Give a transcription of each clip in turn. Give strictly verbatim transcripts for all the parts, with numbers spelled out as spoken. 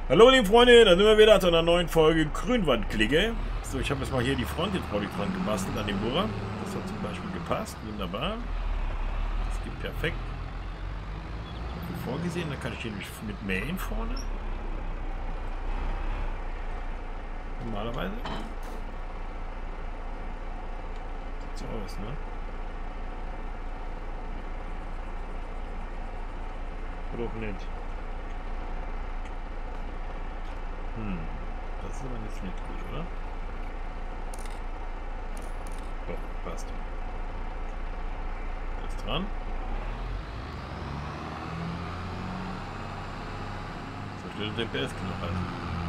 Hallo liebe Freunde, da sind wir wieder zu einer neuen Folge Grünwandklicke. So, ich habe jetzt mal hier die Front jetzt mal dran gebastelt an dem Bohrer. Das hat zum Beispiel gepasst, wunderbar. Das geht perfekt. Wie vorgesehen, da kann ich hier nämlich mit mähen vorne. Normalerweise. Sieht so aus, ne? Oder auch nicht. Hm, das ist aber jetzt nicht gut, oder? Doch, passt. Ist dran. So steht der P S-Knopf an.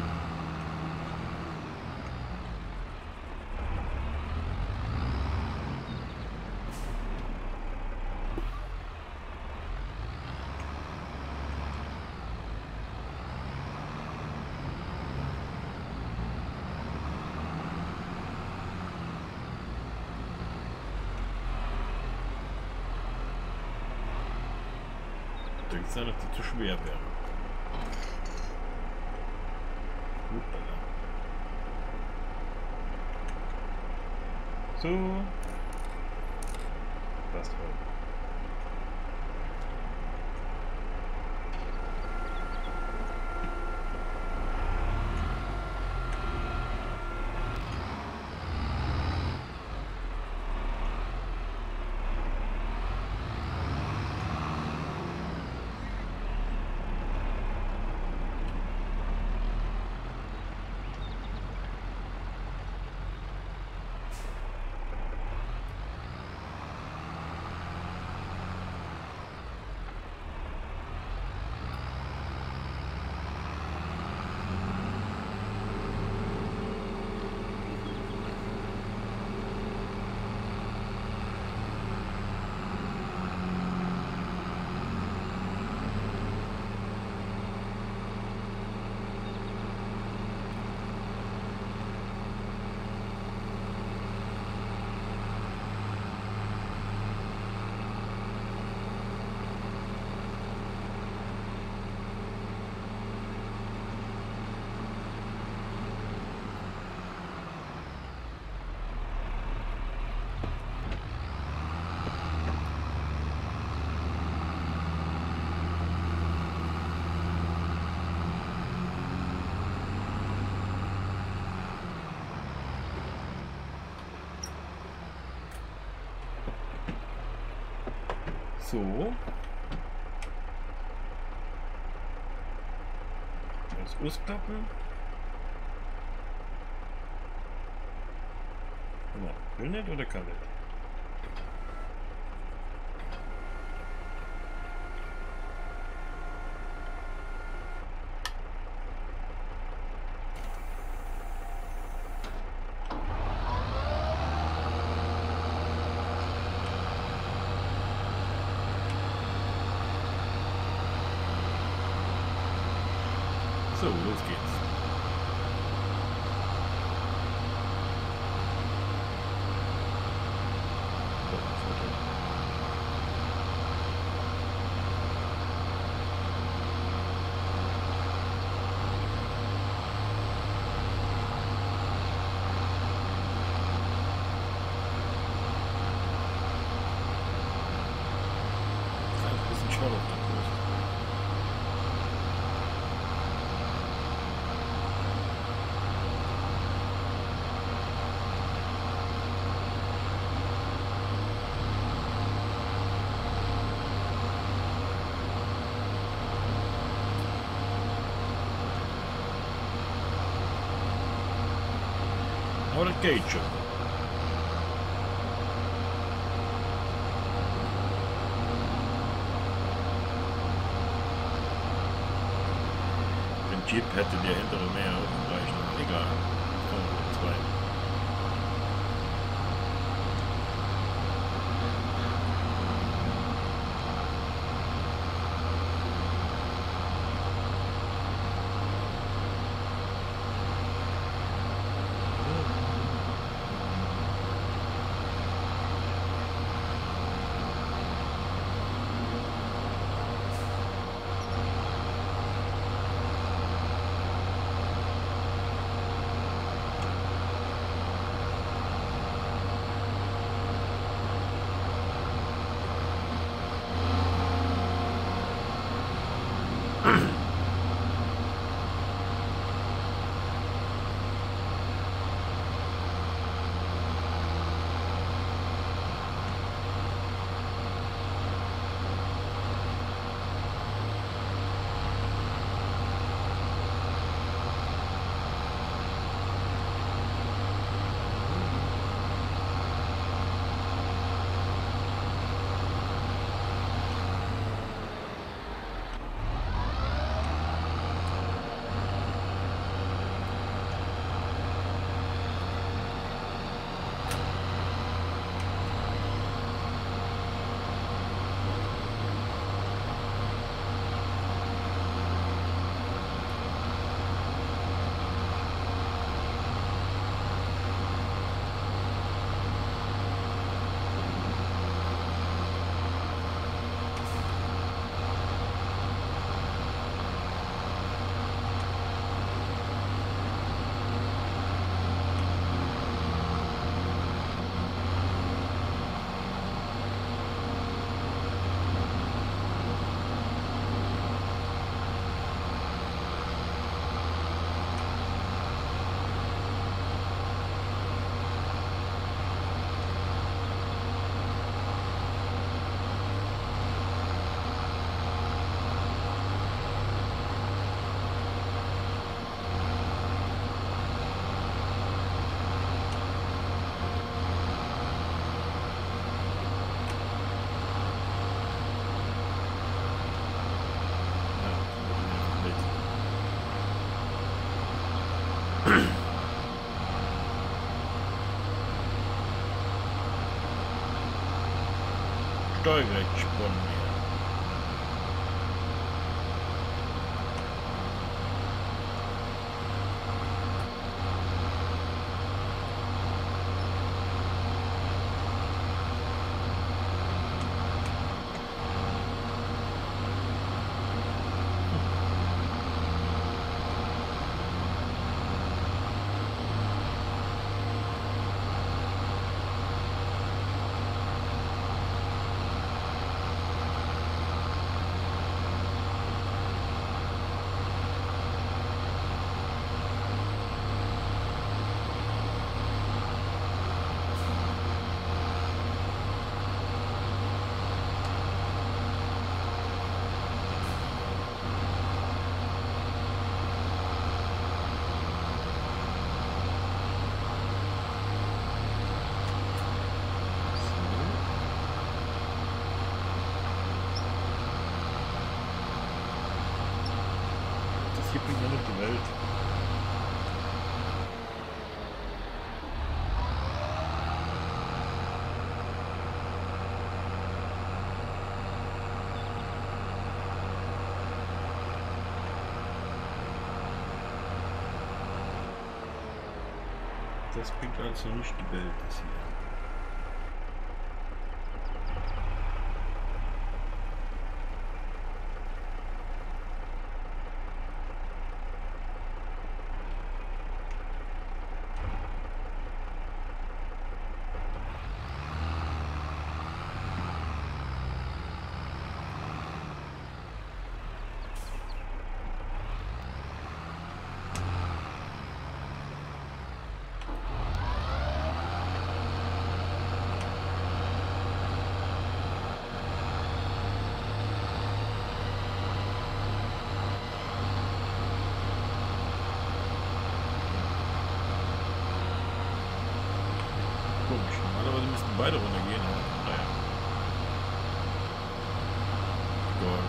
Könnte sein, dass die zu schwer wäre. Hoppala. So. Passt voll. So. Das ausklappen. Na, will nicht oder kann nicht? So, los geht's. Ein bisschen Schwall auf der Brust. Aber das geht schon. Den Jeep hätte der hintere mehr ausgereicht. Egal. Oh, zwei. steuergerecht gesponnen. Hier bringt man nicht die Welt. Das bringt also nicht die Welt, das hier. Komisch. Normalerweise müssten beide runtergehen. Naja. Egal.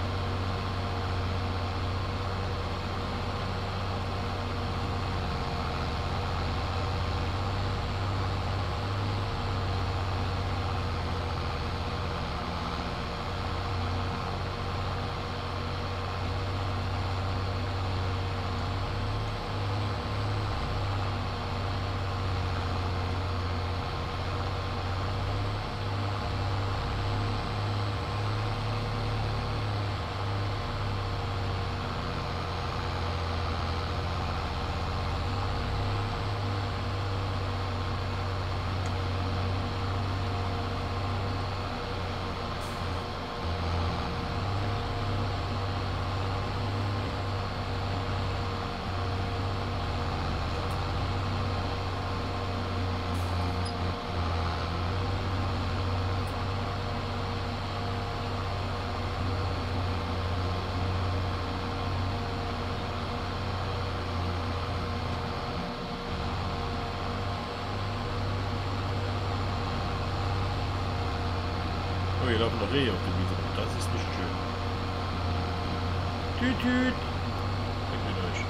Oh, hier laufen noch Rehe auf der Wiese. Das ist nicht schön. Tüt, tüt. Weg mit euch.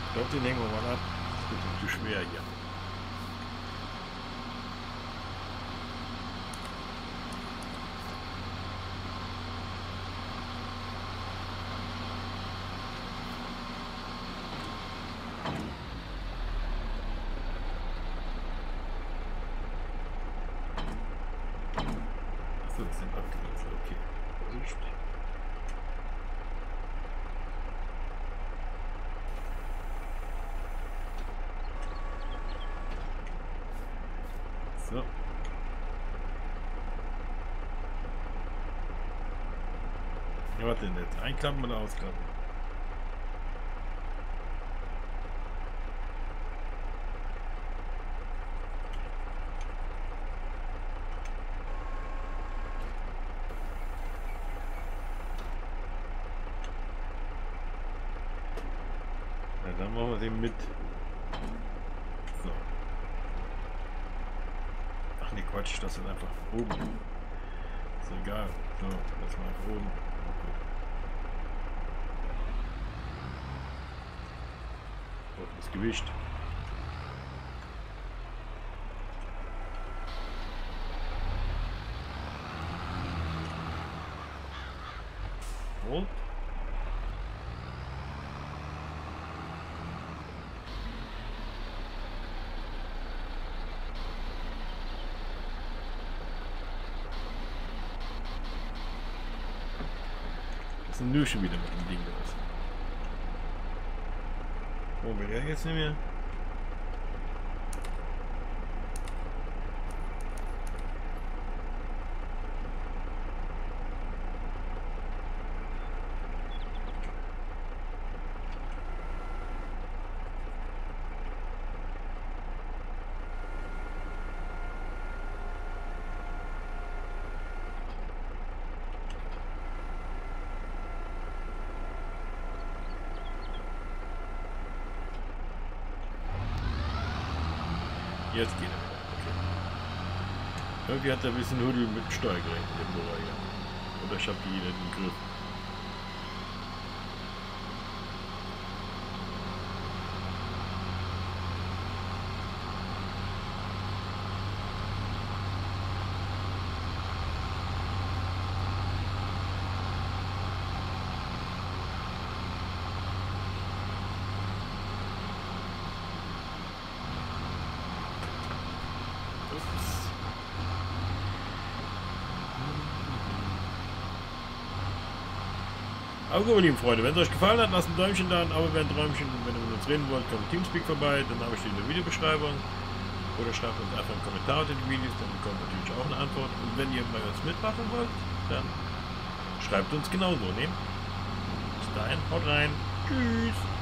Ich glaube, den hängen wir mal ab. Das wird zu schwer hier. Achso, das sind abgewechselt. Okay. Vorsicht. So. Ja, was denn jetzt? Einklappen oder ausklappen? Na, dann machen wir es eben mit. So. Ach ne, Quatsch, das ist einfach oben. Ist egal. So, das mal einfach oben. Oh, das Gewicht. Und? Das ist nur schon wieder mit dem Ding los. Oh, will der jetzt nicht mehr? Jetzt geht er wieder. Okay. Irgendwie hat er ein bisschen Huddel mit dem Steuergerät in dem Bohrer hier. Oder ich habe die nicht im Griff. Aber gut, meine lieben Freunde, wenn es euch gefallen hat, lasst ein Däumchen da, ein Abo wäre ein Träumchen. Wenn ihr mit uns reden wollt, kommt Teamspeak vorbei, dann habe ich die in der Videobeschreibung. Oder schreibt uns einfach einen Kommentar unter die Videos, dann bekommt ihr natürlich auch eine Antwort. Und wenn ihr bei uns mitmachen wollt, dann schreibt uns genauso, ne? Bis dahin, haut rein. Tschüss.